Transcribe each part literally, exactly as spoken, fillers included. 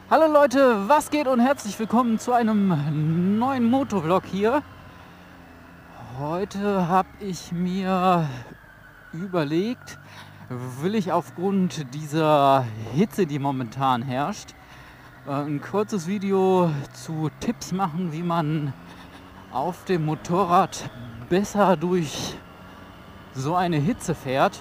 Hallo Leute, was geht und herzlich willkommen zu einem neuen Motovlog hier. Heute habe ich mir überlegt, will ich aufgrund dieser Hitze, die momentan herrscht, ein kurzes Video zu Tipps machen, wie man auf dem Motorrad besser durch so eine Hitze fährt.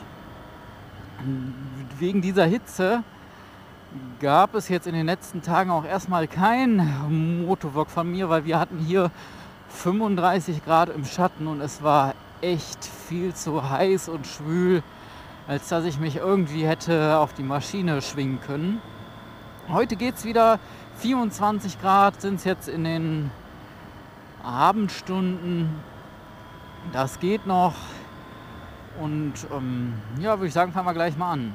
Wegen dieser Hitze gab es jetzt in den letzten Tagen auch erstmal kein Motovlog von mir, weil wir hatten hier fünfunddreißig Grad im Schatten und es war echt viel zu heiß und schwül, als dass ich mich irgendwie hätte auf die Maschine schwingen können. Heute geht es wieder, vierundzwanzig Grad sind es jetzt in den Abendstunden. Das geht noch und ähm, ja, würde ich sagen, fangen wir gleich mal an.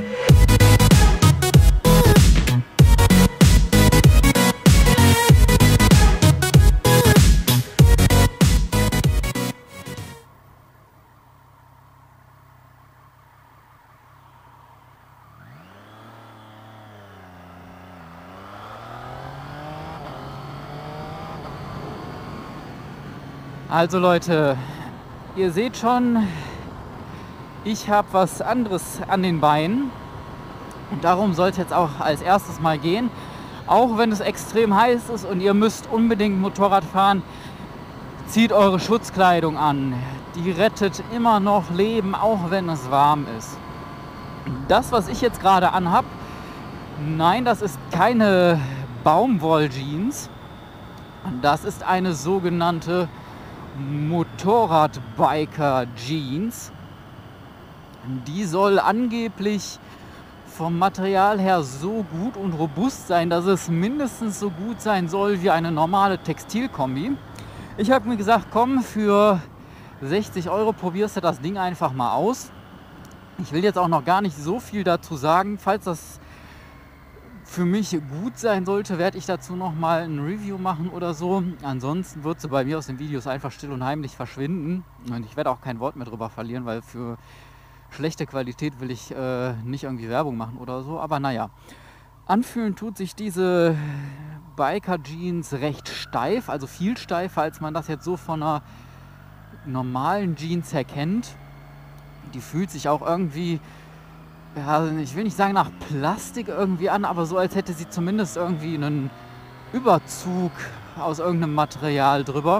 Also Leute, ihr seht schon, ich habe was anderes an den Beinen und darum soll es jetzt auch als erstes mal gehen. Auch wenn es extrem heiß ist und ihr müsst unbedingt Motorrad fahren, zieht eure Schutzkleidung an. Die rettet immer noch Leben, auch wenn es warm ist. Das, was ich jetzt gerade anhab, nein, das ist keine Baumwolljeans. Das ist eine sogenannte Motorradbiker-Jeans. Die soll angeblich vom Material her so gut und robust sein, dass es mindestens so gut sein soll wie eine normale Textilkombi. Ich habe mir gesagt, komm, für sechzig Euro probierst du das Ding einfach mal aus. Ich will jetzt auch noch gar nicht so viel dazu sagen. Falls das für mich gut sein sollte, werde ich dazu noch mal ein Review machen oder so. Ansonsten wird sie bei mir aus den Videos einfach still und heimlich verschwinden. Und ich werde auch kein Wort mehr drüber verlieren, weil für schlechte Qualität will ich äh, nicht irgendwie Werbung machen oder so. Aber naja, anfühlen tut sich diese Biker-Jeans recht steif, also viel steifer, als man das jetzt so von einer normalen Jeans her kennt. Die fühlt sich auch irgendwie, ja, ich will nicht sagen nach Plastik irgendwie an, aber so, als hätte sie zumindest irgendwie einen Überzug aus irgendeinem Material drüber.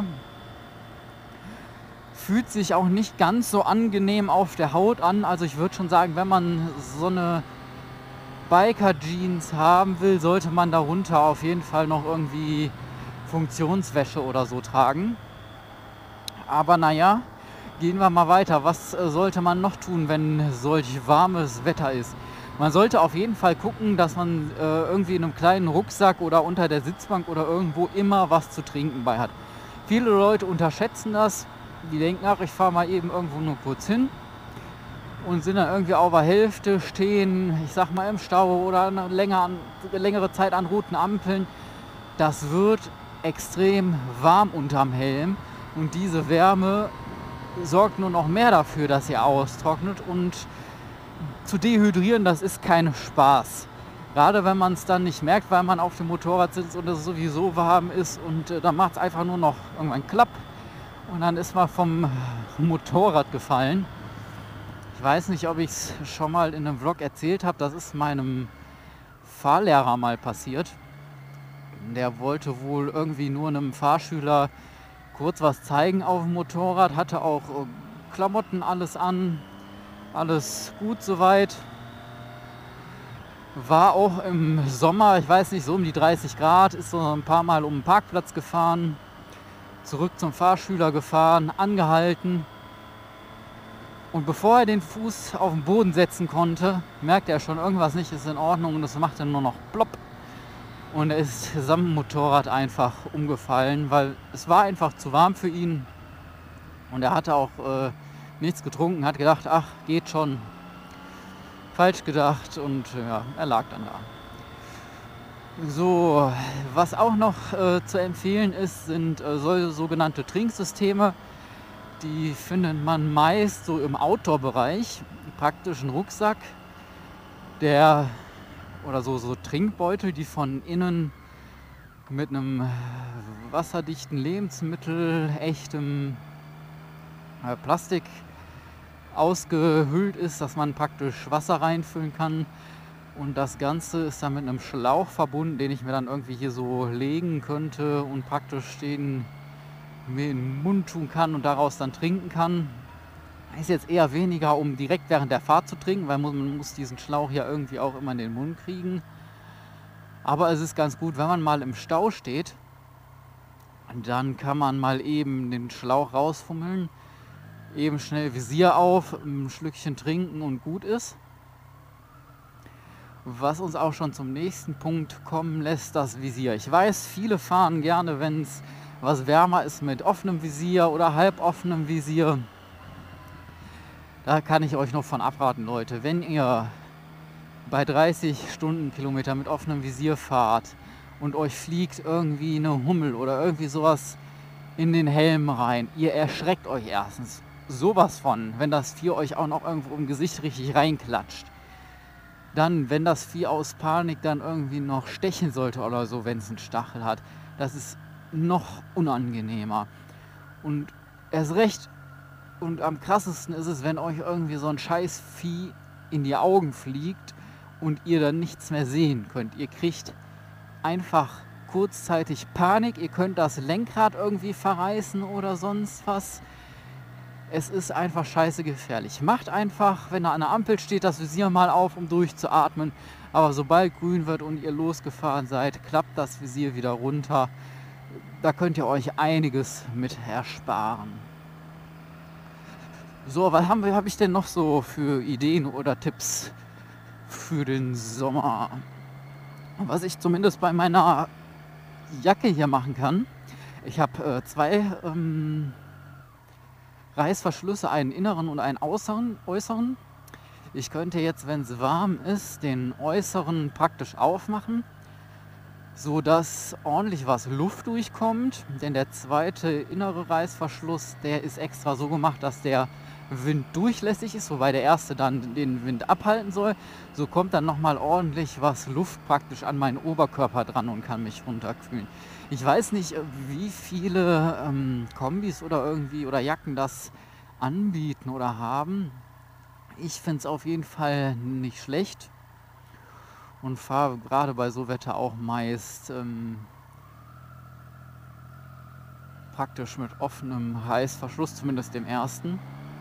Fühlt sich auch nicht ganz so angenehm auf der Haut an. Also ich würde schon sagen, wenn man so eine Biker-Jeans haben will, sollte man darunter auf jeden Fall noch irgendwie Funktionswäsche oder so tragen. Aber naja, gehen wir mal weiter. Was äh, sollte man noch tun, wenn solch warmes Wetter ist? Man sollte auf jeden Fall gucken, dass man äh, irgendwie in einem kleinen Rucksack oder unter der Sitzbank oder irgendwo immer was zu trinken bei hat. Viele Leute unterschätzen das. Die denken, ach, ich fahre mal eben irgendwo nur kurz hin und sind dann irgendwie auf der Hälfte stehen, ich sag mal im Stau oder eine länger, längere Zeit an roten Ampeln. Das wird extrem warm unterm Helm und diese Wärme sorgt nur noch mehr dafür, dass ihr austrocknet, und zu dehydrieren, das ist kein Spaß. Gerade wenn man es dann nicht merkt, weil man auf dem Motorrad sitzt und es sowieso warm ist, und äh, dann macht es einfach nur noch irgendwann klapp und dann ist man vom Motorrad gefallen. Ich weiß nicht, ob ich es schon mal in einem Vlog erzählt habe, das ist meinem Fahrlehrer mal passiert. Der wollte wohl irgendwie nur einem Fahrschüler kurz was zeigen auf dem Motorrad, hatte auch äh, Klamotten, alles an, alles gut soweit. War auch im Sommer, ich weiß nicht, so um die dreißig Grad, ist so ein paar Mal um den Parkplatz gefahren, zurück zum Fahrschüler gefahren, angehalten. Und bevor er den Fuß auf den Boden setzen konnte, merkte er schon, irgendwas nicht ist in Ordnung, und es machte nur noch plopp. Und er ist samt Motorrad einfach umgefallen, weil es war einfach zu warm für ihn. Und er hatte auch äh, nichts getrunken, hat gedacht, ach, geht schon. Falsch gedacht, und ja, er lag dann da. So, was auch noch äh, zu empfehlen ist, sind äh, so, sogenannte Trinksysteme. Die findet man meist so im Outdoor-Bereich. Praktisch ein Rucksack, der oder so, so Trinkbeutel, die von innen mit einem wasserdichten Lebensmittel, echtem äh, Plastik ausgehüllt ist, dass man praktisch Wasser reinfüllen kann. Und das Ganze ist dann mit einem Schlauch verbunden, den ich mir dann irgendwie hier so legen könnte und praktisch den mir in den Mund tun kann und daraus dann trinken kann. Ist jetzt eher weniger, um direkt während der Fahrt zu trinken, weil man muss diesen Schlauch ja irgendwie auch immer in den Mund kriegen. Aber es ist ganz gut, wenn man mal im Stau steht, dann kann man mal eben den Schlauch rausfummeln, eben schnell Visier auf, ein Schlückchen trinken und gut ist. Was uns auch schon zum nächsten Punkt kommen lässt, das Visier. Ich weiß, viele fahren gerne, wenn es was wärmer ist, mit offenem Visier oder halboffenem Visier. Da kann ich euch noch von abraten, Leute. Wenn ihr bei dreißig Stundenkilometer mit offenem Visier fahrt und euch fliegt irgendwie eine Hummel oder irgendwie sowas in den Helm rein, ihr erschreckt euch erstens sowas von, wenn das Vieh euch auch noch irgendwo im Gesicht richtig reinklatscht. Dann, wenn das Vieh aus Panik dann irgendwie noch stechen sollte oder so, wenn es einen Stachel hat, das ist noch unangenehmer. Und erst recht und am krassesten ist es, wenn euch irgendwie so ein scheiß Vieh in die Augen fliegt und ihr dann nichts mehr sehen könnt. Ihr kriegt einfach kurzzeitig Panik, ihr könnt das Lenkrad irgendwie verreißen oder sonst was. Es ist einfach scheiße gefährlich. Macht einfach, wenn ihr an der Ampel steht, das Visier mal auf, um durchzuatmen. Aber sobald grün wird und ihr losgefahren seid, klappt das Visier wieder runter. Da könnt ihr euch einiges mit ersparen. So, was habe hab ich denn noch so für Ideen oder Tipps für den Sommer? Was ich zumindest bei meiner Jacke hier machen kann. Ich habe äh, zwei ähm, Reißverschlüsse, einen inneren und einen äußeren, äußeren. Ich könnte jetzt, wenn es warm ist, den äußeren praktisch aufmachen, so dass ordentlich was Luft durchkommt. Denn der zweite innere Reißverschluss, der ist extra so gemacht, dass der Wind durchlässig ist, wobei der erste dann den Wind abhalten soll. So kommt dann nochmal ordentlich was Luft praktisch an meinen Oberkörper dran und kann mich runterkühlen. Ich weiß nicht, wie viele ähm, Kombis oder irgendwie oder Jacken das anbieten oder haben. Ich finde es auf jeden Fall nicht schlecht und fahre gerade bei so Wetter auch meist ähm, praktisch mit offenem Reißverschluss, zumindest dem ersten.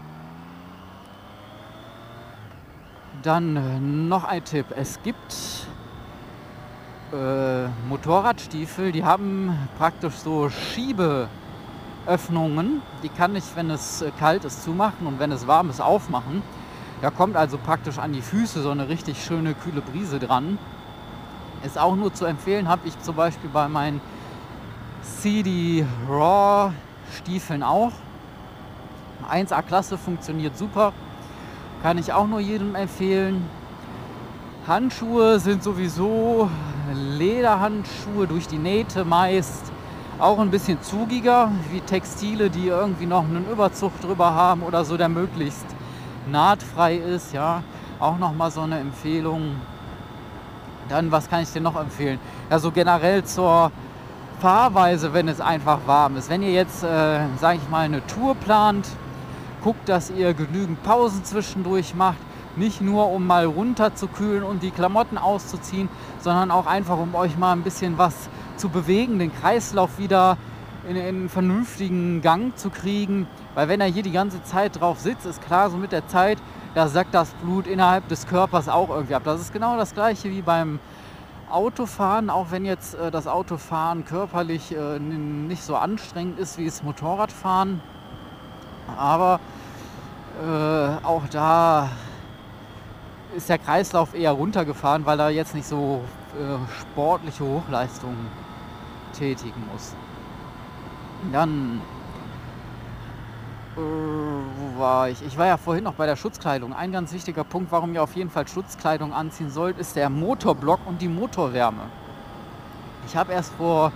Dann äh, noch ein Tipp. Es gibt äh, Motorradstiefel, die haben praktisch so Schiebeöffnungen. Die kann ich, wenn es äh, kalt ist, zumachen und wenn es warm ist, aufmachen. Da kommt also praktisch an die Füße so eine richtig schöne, kühle Brise dran. Ist auch nur zu empfehlen, habe ich zum Beispiel bei meinen C D Raw Stiefeln auch. eins A Klasse, funktioniert super. Kann ich auch nur jedem empfehlen. Handschuhe sind sowieso Lederhandschuhe durch die Nähte meist. Auch ein bisschen zugiger, wie Textile, die irgendwie noch einen Überzug drüber haben oder so, der möglichst nahtfrei ist. Ja, auch nochmal so eine Empfehlung. Dann, was kann ich dir noch empfehlen? Also generell zur Fahrweise, wenn es einfach warm ist. Wenn ihr jetzt, äh, sage ich mal, eine Tour plant, guckt, dass ihr genügend Pausen zwischendurch macht. Nicht nur, um mal runter zu kühlen und die Klamotten auszuziehen, sondern auch einfach, um euch mal ein bisschen was zu bewegen, den Kreislauf wieder in einen vernünftigen Gang zu kriegen. Weil wenn er hier die ganze Zeit drauf sitzt, ist klar, so mit der Zeit, da sackt das Blut innerhalb des Körpers auch irgendwie ab. Das ist genau das Gleiche wie beim Autofahren, auch wenn jetzt äh, das Autofahren körperlich äh, nicht so anstrengend ist wie das Motorradfahren. Aber äh, auch da ist der Kreislauf eher runtergefahren, weil er jetzt nicht so äh, sportliche Hochleistungen tätigen muss. Dann, äh, wo war ich? Ich war ja vorhin noch bei der Schutzkleidung. Ein ganz wichtiger Punkt, warum ihr auf jeden Fall Schutzkleidung anziehen sollt, ist der Motorblock und die Motorwärme. Ich habe erst vor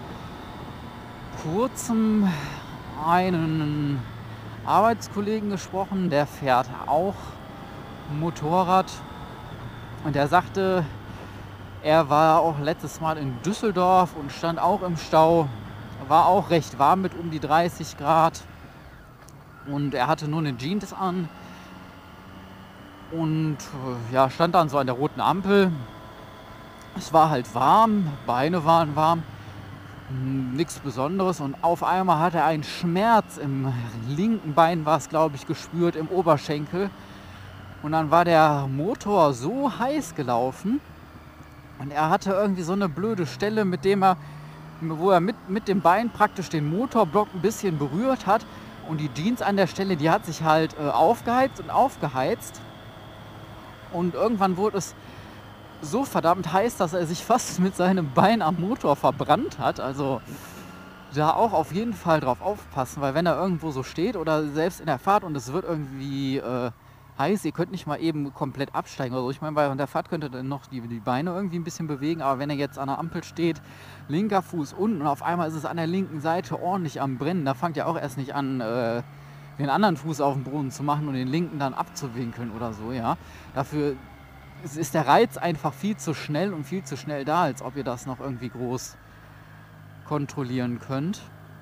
kurzem einen Arbeitskollegen gesprochen, der fährt auch Motorrad und der sagte, Er war auch letztes Mal in Düsseldorf und stand auch im Stau. War auch recht warm mit um die dreißig Grad. Und er hatte nur eine Jeans an. Und äh, ja, stand dann so an der roten Ampel. Es war halt warm, Beine waren warm, nichts Besonderes. Und auf einmal hatte er einen Schmerz im linken Bein, war es glaube ich, gespürt, im Oberschenkel. Und dann war der Motor so heiß gelaufen und er hatte irgendwie so eine blöde Stelle, mit dem er, wo er mit, mit dem Bein praktisch den Motorblock ein bisschen berührt hat. Und die Jeans an der Stelle, die hat sich halt äh, aufgeheizt und aufgeheizt. Und irgendwann wurde es so verdammt heiß, dass er sich fast mit seinem Bein am Motor verbrannt hat. Also da auch auf jeden Fall drauf aufpassen, weil wenn er irgendwo so steht oder selbst in der Fahrt und es wird irgendwie äh, heiß, ihr könnt nicht mal eben komplett absteigen oder so. Ich meine, bei der Fahrt könnt ihr dann noch die, die Beine irgendwie ein bisschen bewegen, aber wenn er jetzt an der Ampel steht, linker Fuß unten und auf einmal ist es an der linken Seite ordentlich am Brennen, da fangt ihr auch erst nicht an, äh, den anderen Fuß auf den Boden zu machen und den linken dann abzuwinkeln oder so, ja. Dafür ist der Reiz einfach viel zu schnell und viel zu schnell da, als ob ihr das noch irgendwie groß kontrollieren könnt.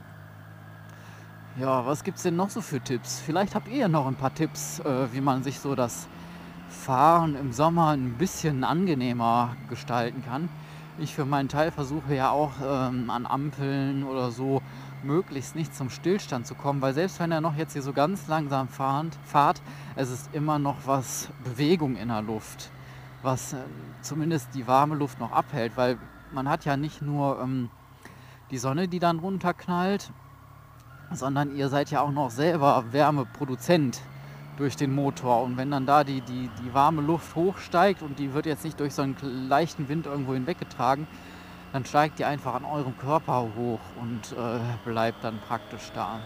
Ja, was gibt es denn noch so für Tipps? Vielleicht habt ihr ja noch ein paar Tipps, äh, wie man sich so das Fahren im Sommer ein bisschen angenehmer gestalten kann. Ich für meinen Teil versuche ja auch ähm, an Ampeln oder so möglichst nicht zum Stillstand zu kommen, weil selbst wenn ihr noch jetzt hier so ganz langsam fahrt, fahrt es ist immer noch was Bewegung in der Luft, was äh, zumindest die warme Luft noch abhält, weil man hat ja nicht nur ähm, die Sonne, die dann runterknallt, sondern ihr seid ja auch noch selber Wärmeproduzent durch den Motor. Und wenn dann da die, die, die warme Luft hochsteigt und die wird jetzt nicht durch so einen leichten Wind irgendwo hinweggetragen, dann steigt die einfach an eurem Körper hoch und äh, bleibt dann praktisch da.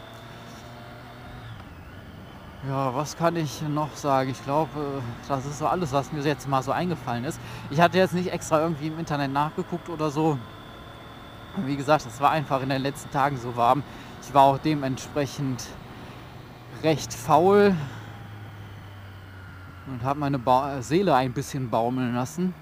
Ja, was kann ich noch sagen? Ich glaube, das ist so alles, was mir jetzt mal so eingefallen ist. Ich hatte jetzt nicht extra irgendwie im Internet nachgeguckt oder so. Wie gesagt, es war einfach in den letzten Tagen so warm. Ich war auch dementsprechend recht faul und habe meine ba- Seele ein bisschen baumeln lassen.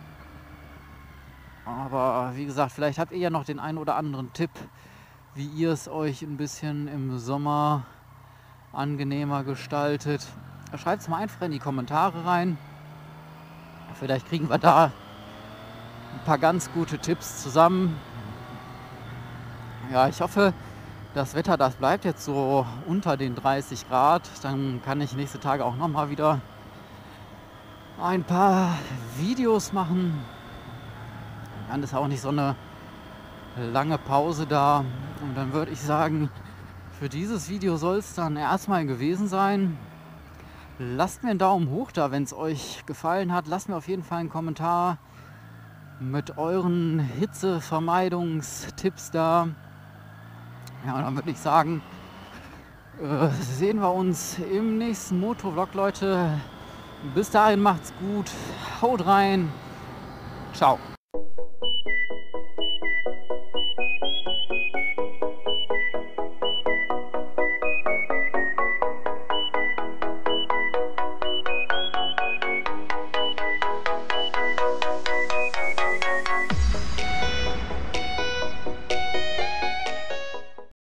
Aber wie gesagt, vielleicht habt ihr ja noch den einen oder anderen Tipp, wie ihr es euch ein bisschen im Sommer angenehmer gestaltet. Schreibt es mal einfach in die Kommentare rein. Vielleicht kriegen wir da ein paar ganz gute Tipps zusammen. Ja, ich hoffe, das Wetter, das bleibt jetzt so unter den dreißig Grad. Dann kann ich nächste Tage auch nochmal wieder ein paar Videos machen. Dann ist auch nicht so eine lange Pause da. Und dann würde ich sagen, für dieses Video soll es dann erstmal gewesen sein. Lasst mir einen Daumen hoch da, wenn es euch gefallen hat. Lasst mir auf jeden Fall einen Kommentar mit euren Hitzevermeidungstipps da. Ja, dann würde ich sagen, äh, sehen wir uns im nächsten Motovlog, Leute. Bis dahin macht's gut. Haut rein. Ciao.